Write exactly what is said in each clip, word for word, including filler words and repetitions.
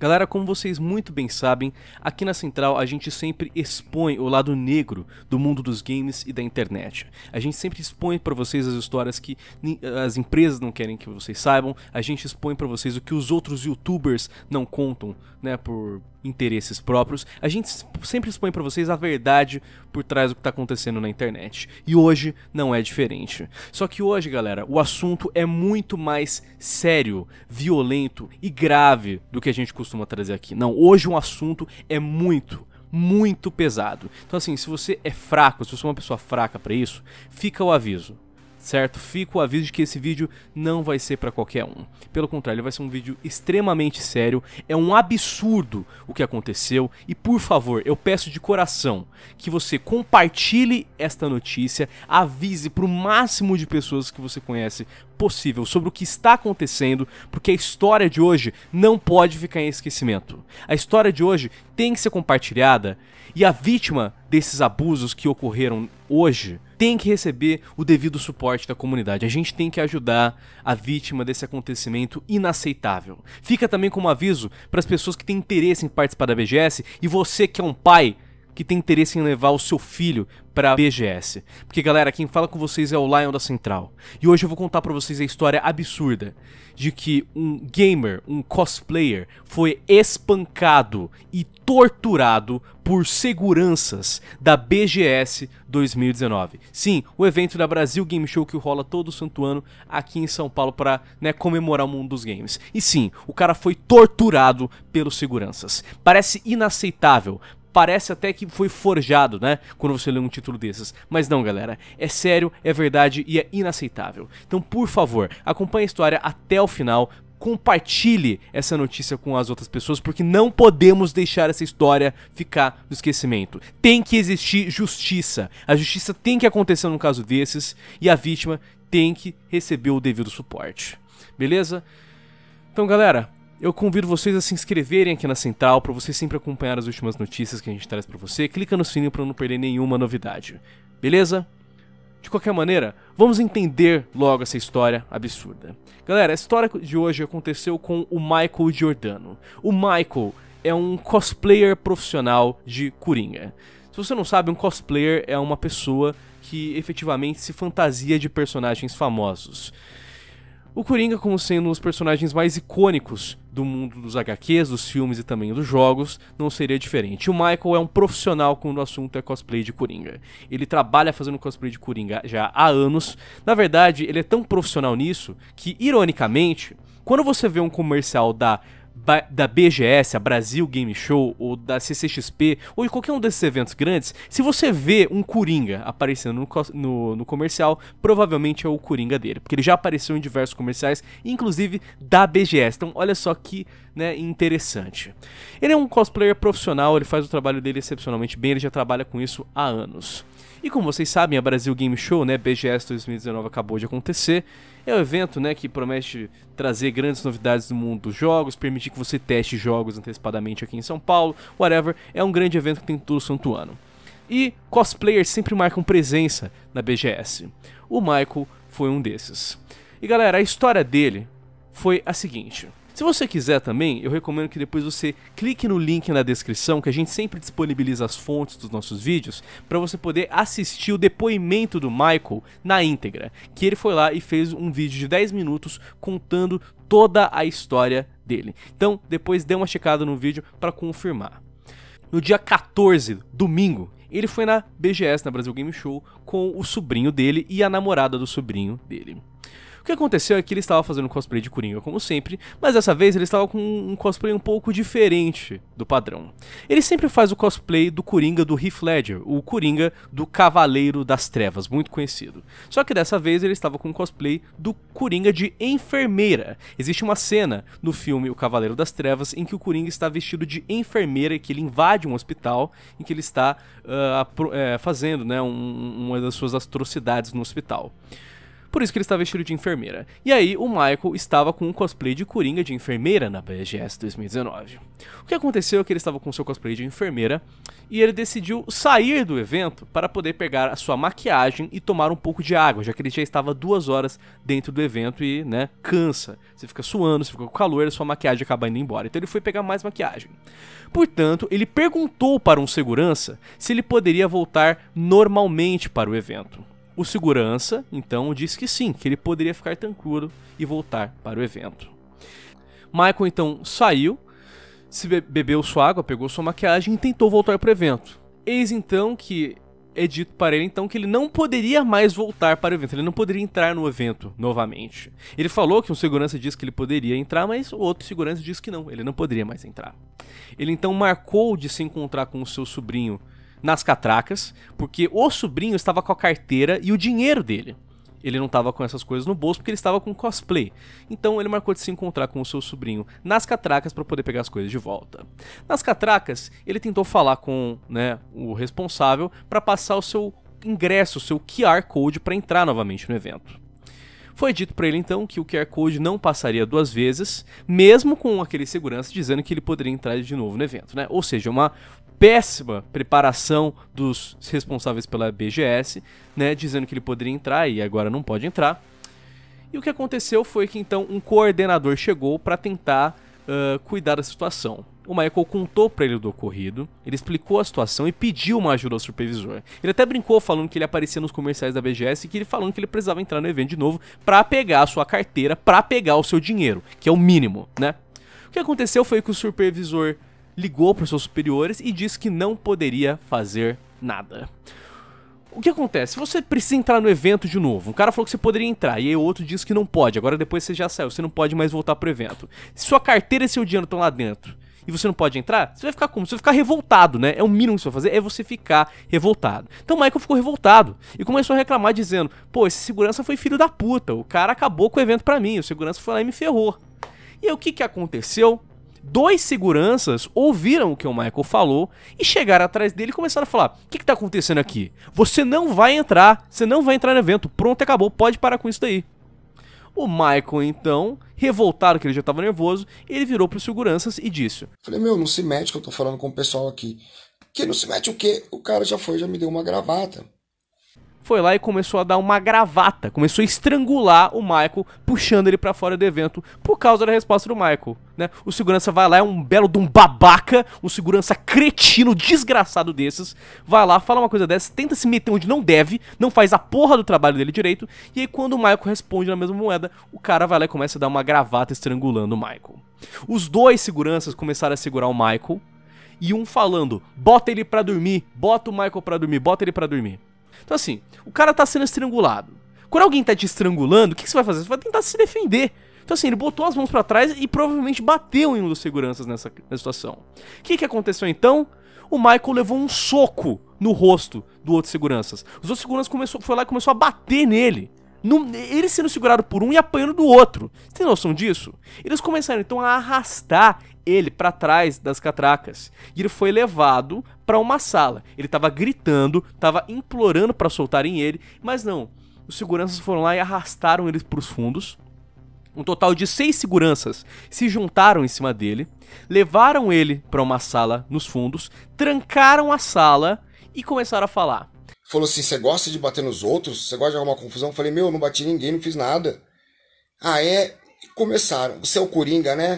Galera, como vocês muito bem sabem, aqui na Central a gente sempre expõe o lado negro do mundo dos games e da internet. A gente sempre expõe pra vocês as histórias que as empresas não querem que vocês saibam, a gente expõe pra vocês o que os outros youtubers não contam, né, por interesses próprios. A gente sempre expõe pra vocês a verdade por trás do que tá acontecendo na internet. E hoje não é diferente. Só que hoje, galera, o assunto é muito mais sério, violento e grave do que a gente costuma trazer aqui. Não, hoje o assunto é muito, muito pesado. Então assim, se você é fraco, se você é uma pessoa fraca pra isso, fica o aviso. Certo? Fica o aviso de que esse vídeo não vai ser pra qualquer um. Pelo contrário, ele vai ser um vídeo extremamente sério. É um absurdo o que aconteceu. E por favor, eu peço de coração que você compartilhe esta notícia, avise pro máximo de pessoas que você conhece possível sobre o que está acontecendo, porque a história de hoje não pode ficar em esquecimento. A história de hoje tem que ser compartilhada e a vítima desses abusos que ocorreram hoje tem que receber o devido suporte da comunidade. A gente tem que ajudar a vítima desse acontecimento inaceitável. Fica também como aviso para as pessoas que têm interesse em participar da B G S e você que é um pai que tem interesse em levar o seu filho pra B G S. Porque, galera, quem fala com vocês é o Lion da Central. E hoje eu vou contar pra vocês a história absurda de que um gamer, um cosplayer, foi espancado e torturado por seguranças da B G S dois mil e dezenove. Sim, o evento da Brasil Game Show que rola todo santo ano aqui em São Paulo pra, né, comemorar o mundo dos games. E sim, o cara foi torturado pelos seguranças. Parece inaceitável. Parece até que foi forjado, né, quando você lê um título desses. Mas não, galera, é sério, é verdade e é inaceitável. Então, por favor, acompanhe a história até o final, compartilhe essa notícia com as outras pessoas, porque não podemos deixar essa história ficar no esquecimento. Tem que existir justiça, a justiça tem que acontecer num caso desses e a vítima tem que receber o devido suporte. Beleza? Então, galera, eu convido vocês a se inscreverem aqui na Central para você sempre acompanhar as últimas notícias que a gente traz para você. Clica no sininho para não perder nenhuma novidade. Beleza? De qualquer maneira, vamos entender logo essa história absurda. Galera, a história de hoje aconteceu com o Michael Giordano. O Michael é um cosplayer profissional de Coringa. Se você não sabe, um cosplayer é uma pessoa que efetivamente se fantasia de personagens famosos. O Coringa, como sendo um dos personagens mais icônicos do mundo dos H Qs, dos filmes e também dos jogos, não seria diferente. O Michael é um profissional quando o assunto é cosplay de Coringa. Ele trabalha fazendo cosplay de Coringa já há anos. Na verdade, ele é tão profissional nisso que, ironicamente, quando você vê um comercial da da B G S, a Brasil Game Show, ou da C C X P, ou de qualquer um desses eventos grandes, se você vê um Coringa aparecendo no, no, no comercial, provavelmente é o Coringa dele, porque ele já apareceu em diversos comerciais, inclusive da B G S. Então olha só que, né, interessante. Ele é um cosplayer profissional, ele faz o trabalho dele excepcionalmente bem, ele já trabalha com isso há anos. E como vocês sabem, a Brasil Game Show, né, B G S dois mil e dezenove acabou de acontecer. É um evento, né, que promete trazer grandes novidades do mundo dos jogos, permitir que você teste jogos antecipadamente aqui em São Paulo, whatever. É um grande evento que tem todo santo ano. E cosplayers sempre marcam presença na B G S. O Michael foi um desses. E galera, a história dele foi a seguinte. Se você quiser também, eu recomendo que depois você clique no link na descrição, que a gente sempre disponibiliza as fontes dos nossos vídeos, para você poder assistir o depoimento do Michael na íntegra, que ele foi lá e fez um vídeo de dez minutos contando toda a história dele. Então, depois dê uma checada no vídeo para confirmar. No dia quatorze, domingo, ele foi na B G S, na Brasil Game Show, com o sobrinho dele e a namorada do sobrinho dele. O que aconteceu é que ele estava fazendo cosplay de Coringa, como sempre, mas dessa vez ele estava com um cosplay um pouco diferente do padrão. Ele sempre faz o cosplay do Coringa do Heath Ledger, o Coringa do Cavaleiro das Trevas, muito conhecido. Só que dessa vez ele estava com um cosplay do Coringa de enfermeira. Existe uma cena no filme O Cavaleiro das Trevas em que o Coringa está vestido de enfermeira e que ele invade um hospital em que ele está uh, uh, fazendo, né, um, uma das suas atrocidades no hospital. Por isso que ele estava vestido de enfermeira. E aí o Michael estava com um cosplay de Coringa de enfermeira na B G S dois mil e dezenove. O que aconteceu é que ele estava com seu cosplay de enfermeira e ele decidiu sair do evento para poder pegar a sua maquiagem e tomar um pouco de água, já que ele já estava duas horas dentro do evento e, né, cansa. Você fica suando, você fica com calor e a sua maquiagem acaba indo embora. Então ele foi pegar mais maquiagem. Portanto, ele perguntou para um segurança se ele poderia voltar normalmente para o evento. O segurança, então, disse que sim, que ele poderia ficar tranquilo e voltar para o evento. Michael, então, saiu, se be- bebeu sua água, pegou sua maquiagem e tentou voltar para o evento. Eis, então, que é dito para ele, então, que ele não poderia mais voltar para o evento, ele não poderia entrar no evento novamente. Ele falou que um segurança disse que ele poderia entrar, mas o outro segurança disse que não, ele não poderia mais entrar. Ele, então, marcou de se encontrar com o seu sobrinho nas catracas, porque o sobrinho estava com a carteira e o dinheiro dele. Ele não estava com essas coisas no bolso porque ele estava com cosplay. Então ele marcou de se encontrar com o seu sobrinho nas catracas para poder pegar as coisas de volta. Nas catracas, ele tentou falar com, né, o responsável para passar o seu ingresso, o seu Q R Code para entrar novamente no evento. Foi dito para ele então que o Q R Code não passaria duas vezes, mesmo com aquele segurança dizendo que ele poderia entrar de novo no evento, né? Ou seja, uma péssima preparação dos responsáveis pela B G S, né, dizendo que ele poderia entrar e agora não pode entrar. E o que aconteceu foi que então um coordenador chegou para tentar uh, cuidar da situação. O Michael contou para ele do ocorrido, ele explicou a situação e pediu uma ajuda ao supervisor. Ele até brincou falando que ele aparecia nos comerciais da B G S e que ele falando que ele precisava entrar no evento de novo para pegar a sua carteira, para pegar o seu dinheiro, que é o mínimo, né? O que aconteceu foi que o supervisor ligou para os seus superiores e disse que não poderia fazer nada. O que acontece? Se você precisa entrar no evento de novo, um cara falou que você poderia entrar e aí o outro disse que não pode, agora depois você já saiu, você não pode mais voltar pro evento. Se sua carteira e seu dinheiro estão lá dentro e você não pode entrar, você vai ficar como? Você vai ficar revoltado, né? É o mínimo que você vai fazer, é você ficar revoltado. Então o Michael ficou revoltado e começou a reclamar dizendo: pô, esse segurança foi filho da puta, o cara acabou com o evento pra mim, o segurança foi lá e me ferrou. E aí o que que aconteceu? Dois seguranças ouviram o que o Michael falou e chegaram atrás dele e começaram a falar: o que que tá acontecendo aqui? Você não vai entrar, você não vai entrar no evento, pronto, acabou, pode parar com isso daí. O Michael, então, revoltado, que ele já tava nervoso, ele virou pros seguranças e disse: falei, meu, não se mete que eu tô falando com o pessoal aqui. Que não se mete o quê? O cara já foi, já me deu uma gravata. Foi lá e começou a dar uma gravata, começou a estrangular o Michael, puxando ele pra fora do evento, por causa da resposta do Michael, né? O segurança vai lá, é um belo de um babaca, um segurança cretino, desgraçado desses, vai lá, fala uma coisa dessa, tenta se meter onde não deve, não faz a porra do trabalho dele direito, e aí quando o Michael responde na mesma moeda, o cara vai lá e começa a dar uma gravata estrangulando o Michael. Os dois seguranças começaram a segurar o Michael, e um falando: bota ele pra dormir, bota o Michael pra dormir, bota ele pra dormir. Então assim, o cara tá sendo estrangulado. Quando alguém tá te estrangulando, o que, que você vai fazer? Você vai tentar se defender. Então assim, ele botou as mãos pra trás e provavelmente bateu em um dos seguranças nessa, nessa situação. O que que aconteceu então? O Michael levou um soco no rosto do outro seguranças. Os outros seguranças começou, foi lá e começou a bater nele. No, ele sendo segurado por um e apanhando do outro. Você tem noção disso? Eles começaram então a arrastar ele pra trás das catracas. E ele foi levado pra uma sala. Ele tava gritando, tava implorando pra soltarem ele, mas não. Os seguranças foram lá e arrastaram ele pros fundos. Um total de seis seguranças se juntaram em cima dele, levaram ele pra uma sala nos fundos, trancaram a sala e começaram a falar. Falou assim: você gosta de bater nos outros? Você gosta de arrumar confusão? Eu falei: meu, eu não bati ninguém, não fiz nada. Ah, é? E começaram. Você é o Coringa, né?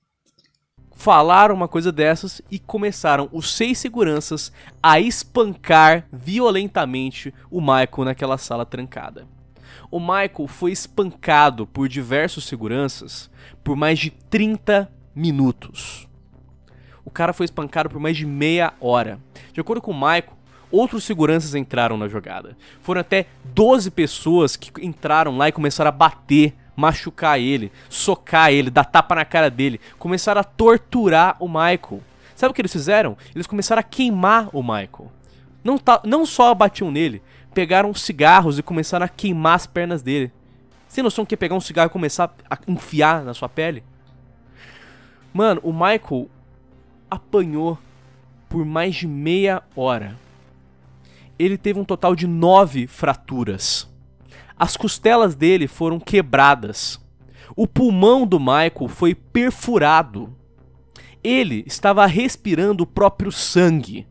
Falaram uma coisa dessas e começaram os seis seguranças a espancar violentamente o Michael naquela sala trancada. O Michael foi espancado por diversos seguranças por mais de trinta minutos. O cara foi espancado por mais de meia hora. De acordo com o Michael, outros seguranças entraram na jogada. Foram até doze pessoas que entraram lá e começaram a bater, machucar ele, socar ele, dar tapa na cara dele, começaram a torturar o Michael. Sabe o que eles fizeram? Eles começaram a queimar o Michael. Não, tá, não só batiam nele, pegaram cigarros e começaram a queimar as pernas dele. Você tem noção que é pegar um cigarro e começar a enfiar na sua pele? Mano, o Michael apanhou por mais de meia hora. Ele teve um total de nove fraturas. As costelas dele foram quebradas. O pulmão do Michael foi perfurado. Ele estava respirando o próprio sangue.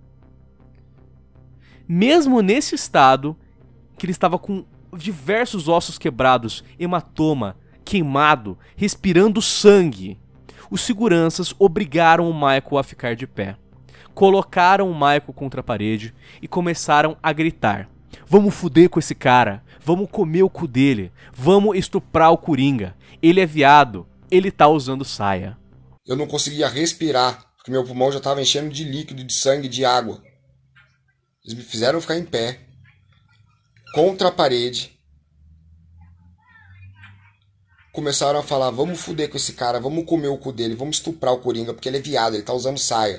Mesmo nesse estado, que ele estava com diversos ossos quebrados, hematoma, queimado, respirando sangue, os seguranças obrigaram o Michael a ficar de pé. Colocaram o Michael contra a parede e começaram a gritar: vamos fuder com esse cara, vamos comer o cu dele, vamos estuprar o Coringa, ele é viado, ele tá usando saia. Eu não conseguia respirar, porque meu pulmão já estava enchendo de líquido, de sangue, de água. Eles me fizeram ficar em pé, contra a parede. Começaram a falar: vamos fuder com esse cara, vamos comer o cu dele, vamos estuprar o Coringa, porque ele é viado, ele tá usando saia.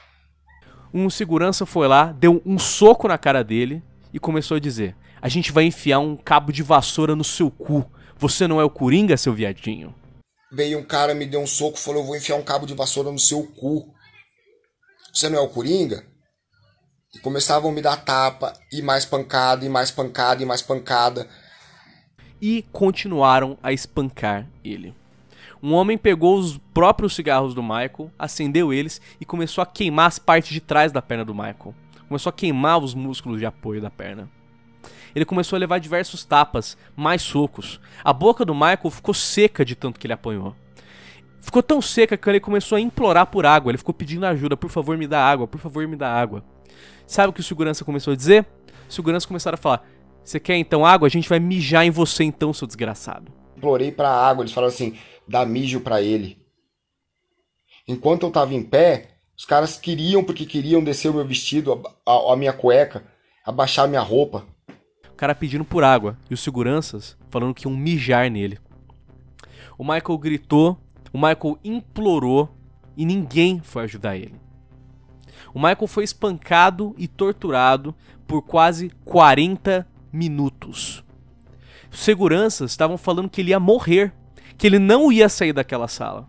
Um segurança foi lá, deu um soco na cara dele e começou a dizer: a gente vai enfiar um cabo de vassoura no seu cu. Você não é o Coringa, seu viadinho? Veio um cara, me deu um soco, falou: eu vou enfiar um cabo de vassoura no seu cu. Você não é o Coringa? E começavam a me dar tapa, e mais pancada, e mais pancada, e mais pancada. E continuaram a espancar ele. Um homem pegou os próprios cigarros do Michael, acendeu eles e começou a queimar as partes de trás da perna do Michael. Começou a queimar os músculos de apoio da perna. Ele começou a levar diversos tapas, mais socos. A boca do Michael ficou seca de tanto que ele apanhou. Ficou tão seca que ele começou a implorar por água. Ele ficou pedindo ajuda: por favor me dá água, por favor me dá água. Sabe o que o segurança começou a dizer? Os seguranças começaram a falar: você quer então água? A gente vai mijar em você então, seu desgraçado. Implorei pra água, eles falaram assim: dá mijo pra ele. Enquanto eu tava em pé, os caras queriam, porque queriam descer o meu vestido, a, a, a minha cueca, abaixar a minha roupa. O cara pedindo por água e os seguranças falando que iam mijar nele. O Michael gritou, o Michael implorou e ninguém foi ajudar ele. O Michael foi espancado e torturado por quase quarenta minutos. Os seguranças estavam falando que ele ia morrer, que ele não ia sair daquela sala.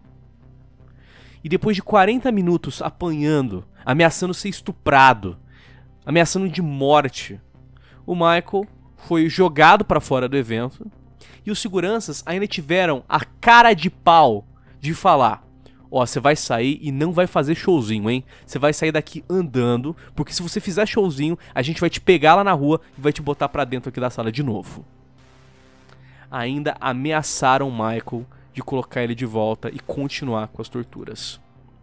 E depois de quarenta minutos apanhando, ameaçando ser estuprado, ameaçando de morte, o Michael foi jogado para fora do evento e os seguranças ainda tiveram a cara de pau de falar: ó, você vai sair e não vai fazer showzinho, hein? Você vai sair daqui andando, porque se você fizer showzinho, a gente vai te pegar lá na rua e vai te botar pra dentro aqui da sala de novo. Ainda ameaçaram o Michael de colocar ele de volta e continuar com as torturas.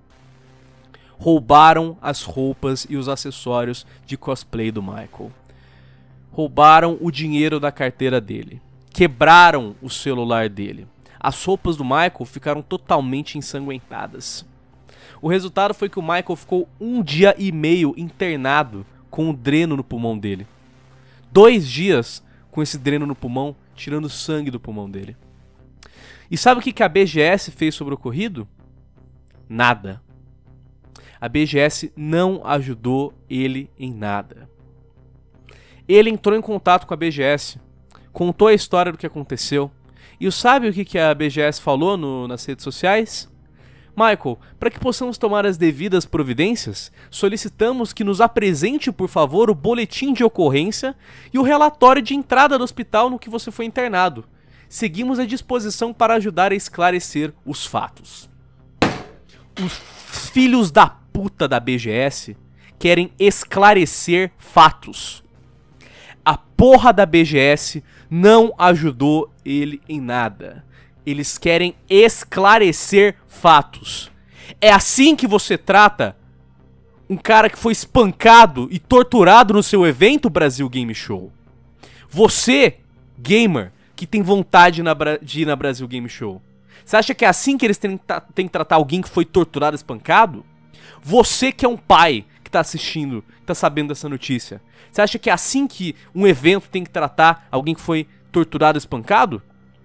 Roubaram as roupas e os acessórios de cosplay do Michael. Roubaram o dinheiro da carteira dele. Quebraram o celular dele. As roupas do Michael ficaram totalmente ensanguentadas. O resultado foi que o Michael ficou um dia e meio internado com um dreno no pulmão dele. Dois dias com esse dreno no pulmão, tirando sangue do pulmão dele. E sabe o que a B G S fez sobre o ocorrido? Nada. A B G S não ajudou ele em nada. Ele entrou em contato com a B G S, contou a história do que aconteceu. E sabe o que a B G S falou no, nas redes sociais? Michael, para que possamos tomar as devidas providências, solicitamos que nos apresente, por favor, o boletim de ocorrência e o relatório de entrada do hospital no que você foi internado. Seguimos à disposição para ajudar a esclarecer os fatos. Os filhos da puta da B G S querem esclarecer fatos. A porra da B G S não ajudou ele em nada. Eles querem esclarecer fatos. É assim que você trata um cara que foi espancado e torturado no seu evento Brasil Game Show? Você, gamer, que tem vontade de ir na Brasil Game Show, você acha que é assim que eles têm, têm que tratar alguém que foi torturado e espancado? Você que é um pai que tá assistindo, que tá sabendo dessa notícia, você acha que é assim que um evento tem que tratar alguém que foi torturado e espancado?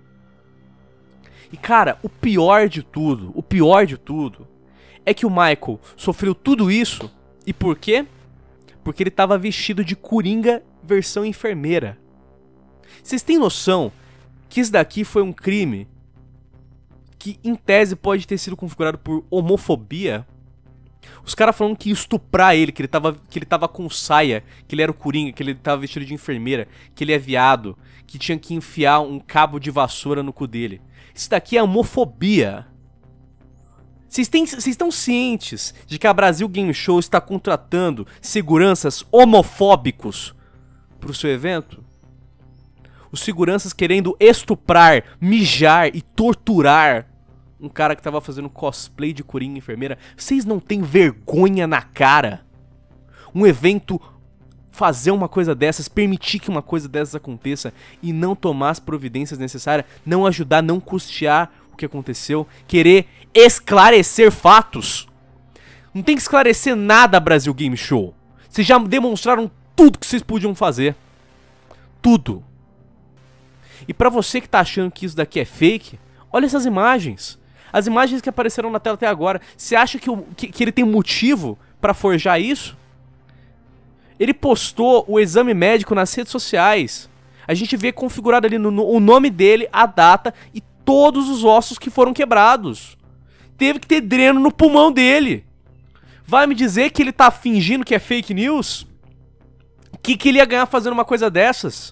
E cara, o pior de tudo, o pior de tudo, é que o Michael sofreu tudo isso, e por quê? Porque ele tava vestido de Coringa versão enfermeira. Vocês têm noção que isso daqui foi um crime que, em tese, pode ter sido configurado por homofobia? Os caras falando que ia estuprar ele, que ele, tava, que ele tava com saia, que ele era o Coringa, que ele tava vestido de enfermeira, que ele é viado, que tinha que enfiar um cabo de vassoura no cu dele. Isso daqui é homofobia. Vocês estão cientes de que a Brasil Game Show está contratando seguranças homofóbicos pro seu evento? Os seguranças querendo estuprar, mijar e torturar um cara que tava fazendo cosplay de Coringa enfermeira. Vocês não têm vergonha na cara? Um evento fazer uma coisa dessas, permitir que uma coisa dessas aconteça e não tomar as providências necessárias, não ajudar, não custear o que aconteceu, querer esclarecer fatos. Não tem que esclarecer nada, Brasil Game Show. Vocês já demonstraram tudo que vocês podiam fazer. Tudo. E pra você que tá achando que isso daqui é fake, olha essas imagens. As imagens que apareceram na tela até agora. Você acha que, o, que, que ele tem motivo pra forjar isso? Ele postou o exame médico nas redes sociais. A gente vê configurado ali no, no, o nome dele, a data e todos os ossos que foram quebrados. Teve que ter dreno no pulmão dele. Vai me dizer que ele tá fingindo que é fake news? O que, que ele ia ganhar fazendo uma coisa dessas?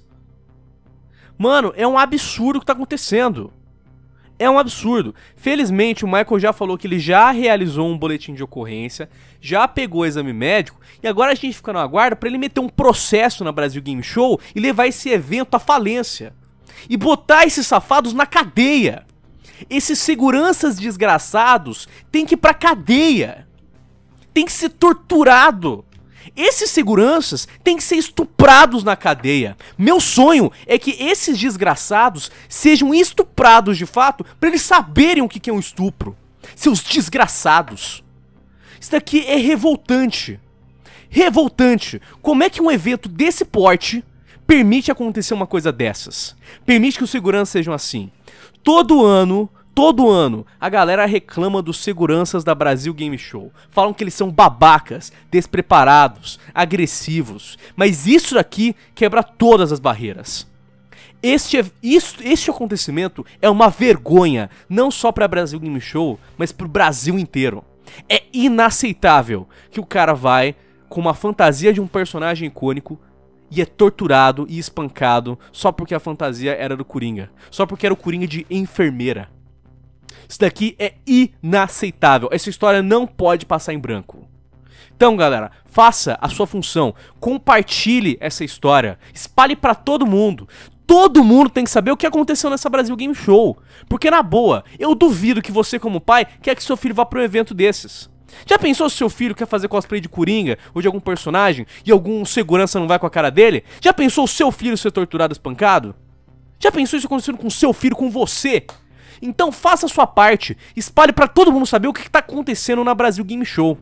Mano, é um absurdo o que tá acontecendo. É um absurdo. Felizmente o Michael já falou que ele já realizou um boletim de ocorrência, já pegou o exame médico e agora a gente fica no aguardo pra ele meter um processo na Brasil Game Show e levar esse evento à falência. E botar esses safados na cadeia. Esses seguranças desgraçados têm que ir pra cadeia. Tem que ser torturado. Esses seguranças têm que ser estuprados na cadeia. Meu sonho é que esses desgraçados sejam estuprados de fato pra eles saberem o que é um estupro. Seus desgraçados. Isso daqui é revoltante. Revoltante. Como é que um evento desse porte permite acontecer uma coisa dessas? Permite que os seguranças sejam assim. Todo ano... Todo ano, a galera reclama dos seguranças da Brasil Game Show. Falam que eles são babacas, despreparados, agressivos. Mas isso daqui quebra todas as barreiras. Este, isso, este acontecimento é uma vergonha, não só para a Brasil Game Show, mas para o Brasil inteiro. É inaceitável que o cara vai com uma fantasia de um personagem icônico e é torturado e espancado só porque a fantasia era do Coringa. Só porque era o Coringa de enfermeira. Isso daqui é inaceitável. Essa história não pode passar em branco. Então, galera, faça a sua função. Compartilhe essa história. Espalhe pra todo mundo. Todo mundo tem que saber o que aconteceu nessa Brasil Game Show. Porque, na boa, eu duvido que você, como pai, quer que seu filho vá pra um evento desses. Já pensou se seu filho quer fazer cosplay de Coringa ou de algum personagem e algum segurança não vai com a cara dele? Já pensou o seu filho ser torturado, espancado? Já pensou isso acontecendo com seu filho, com você? Então faça a sua parte, espalhe pra todo mundo saber o que tá acontecendo na Brasil Game Show.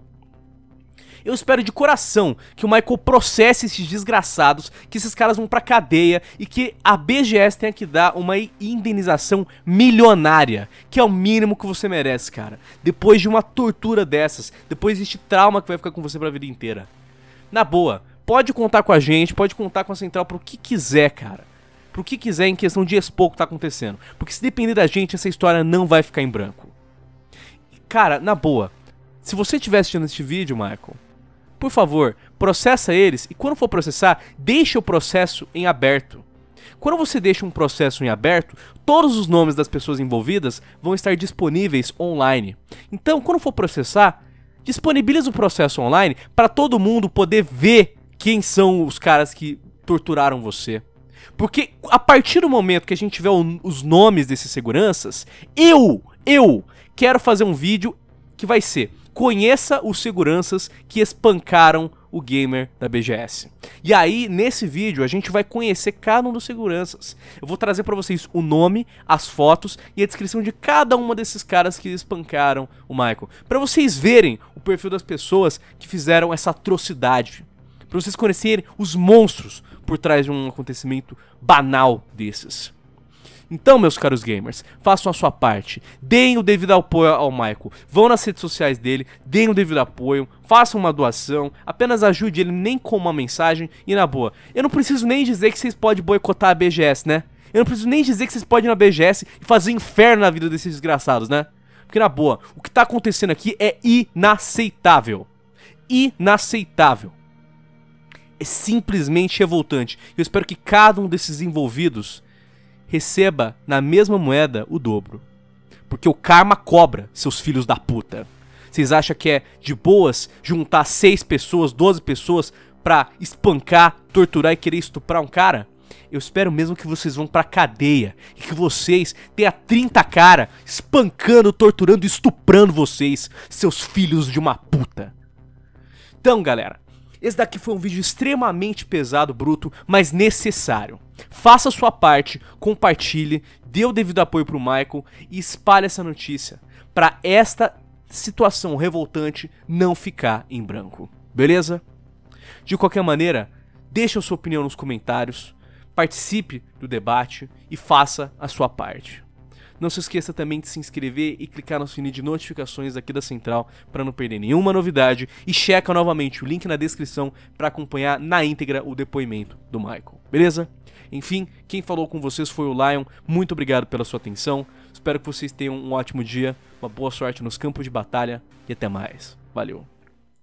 Eu espero de coração que o Michael processe esses desgraçados, que esses caras vão pra cadeia e que a B G S tenha que dar uma indenização milionária, que é o mínimo que você merece, cara. Depois de uma tortura dessas, depois deste trauma que vai ficar com você pra vida inteira. Na boa, pode contar com a gente, pode contar com a Central pro que quiser, cara. Pro que quiser em questão de expor o que tá acontecendo. Porque se depender da gente, essa história não vai ficar em branco. Cara, na boa, se você estiver assistindo este vídeo, Michael, por favor, processa eles e quando for processar, deixe o processo em aberto. Quando você deixa um processo em aberto, todos os nomes das pessoas envolvidas vão estar disponíveis online. Então, quando for processar, disponibilize o processo online para todo mundo poder ver quem são os caras que torturaram você. Porque a partir do momento que a gente tiver o, os nomes desses seguranças, eu, eu quero fazer um vídeo que vai ser: conheça os seguranças que espancaram o gamer da B G S. E aí, nesse vídeo, a gente vai conhecer cada um dos seguranças. Eu vou trazer pra vocês o nome, as fotos e a descrição de cada uma desses caras que espancaram o Michael. Pra vocês verem o perfil das pessoas que fizeram essa atrocidade. Pra vocês conhecerem os monstros por trás de um acontecimento banal desses. Então, meus caros gamers, façam a sua parte, deem o devido apoio ao Michael, vão nas redes sociais dele, deem o devido apoio, façam uma doação, apenas ajude ele nem com uma mensagem e na boa. Eu não preciso nem dizer que vocês podem boicotar a B G S, né? Eu não preciso nem dizer que vocês podem ir na B G S e fazer inferno na vida desses desgraçados, né? Porque na boa, o que tá acontecendo aqui é inaceitável. Inaceitável. É simplesmente revoltante. Eu espero que cada um desses envolvidos receba na mesma moeda o dobro. Porque o karma cobra, seus filhos da puta. Vocês acham que é de boas juntar seis pessoas, doze pessoas pra espancar, torturar e querer estuprar um cara? Eu espero mesmo que vocês vão pra cadeia e que vocês tenham trinta cara espancando, torturando e estuprando vocês, seus filhos de uma puta. Então, galera, esse daqui foi um vídeo extremamente pesado, bruto, mas necessário. Faça a sua parte, compartilhe, dê o devido apoio pro Michael e espalhe essa notícia pra esta situação revoltante não ficar em branco, beleza? De qualquer maneira, deixe a sua opinião nos comentários, participe do debate e faça a sua parte. Não se esqueça também de se inscrever e clicar no sininho de notificações aqui da Central para não perder nenhuma novidade e checa novamente o link na descrição para acompanhar na íntegra o depoimento do Michael, beleza? Enfim, quem falou com vocês foi o Lion, muito obrigado pela sua atenção, espero que vocês tenham um ótimo dia, uma boa sorte nos campos de batalha e até mais, valeu!